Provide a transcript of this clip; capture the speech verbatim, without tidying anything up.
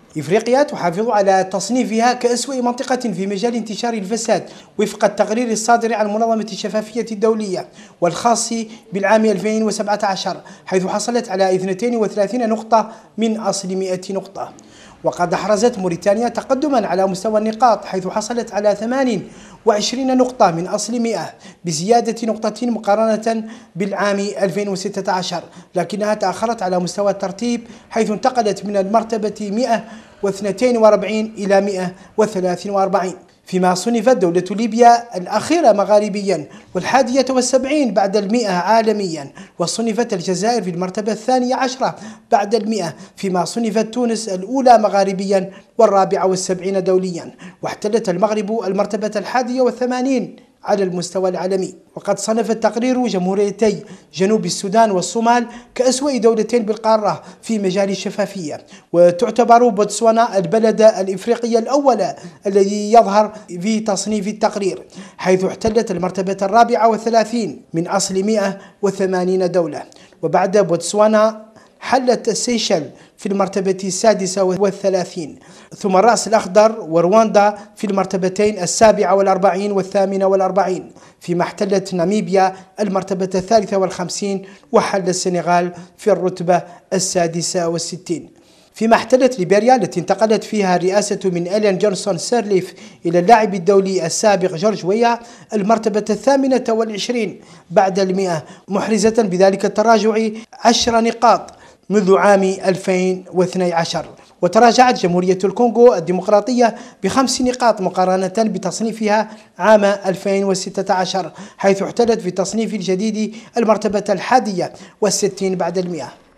إفريقيا تحافظ على تصنيفها كأسوأ منطقة في مجال انتشار الفساد وفق التقرير الصادر عن منظمة الشفافية الدولية والخاص بالعام ألفين وسبعة عشر، حيث حصلت على اثنتين وثلاثين نقطة من أصل مئة نقطة. وقد أحرزت موريتانيا تقدما على مستوى النقاط، حيث حصلت على ثمان وعشرين نقطة من أصل مئة بزيادة نقطة مقارنة بالعام ألفين وستة عشر، لكنها تأخرت على مستوى الترتيب، حيث انتقلت من المرتبة مئة واثنين وأربعين إلى مئة وثلاثة وأربعين، فيما صنفت دولة ليبيا الأخيرة مغاربيا والحادية والسبعين بعد المئة عالميا، وصنفت الجزائر في المرتبة الثانية عشرة بعد المئة، فيما صنفت تونس الأولى مغاربيا والرابعة والسبعين دوليا، واحتلت المغرب المرتبة الحادية والثمانين على المستوى العالمي. وقد صنف التقرير جمهوريتي جنوب السودان والصومال كأسوأ دولتين بالقارة في مجال الشفافية، وتعتبر بوتسوانا البلد الإفريقي الأول الذي يظهر في تصنيف التقرير، حيث احتلت المرتبة الرابعة والثلاثين من أصل مئة وثمانين دولة. وبعد بوتسوانا حلت السيشل في المرتبة السادسة والثلاثين، ثم الرأس الأخضر ورواندا في المرتبتين السابعة والأربعين والثامنة والأربعين، فيما احتلت ناميبيا المرتبة الثالثة والخمسين، وحل السنغال في الرتبة السادسة والستين. فيما احتلت ليبيريا التي انتقلت فيها الرئاسة من إلين جونسون سيرليف إلى اللاعب الدولي السابق جورج ويا المرتبة الثامنة والعشرين بعد المئة، محرزة بذلك التراجع عشر نقاط منذ عام ألفين واثني عشر. وتراجعت جمهورية الكونغو الديمقراطية بخمس نقاط مقارنة بتصنيفها عام ألفين وستة عشر، حيث احتلت في التصنيف الجديد المرتبة الحادية والستين بعد المئة.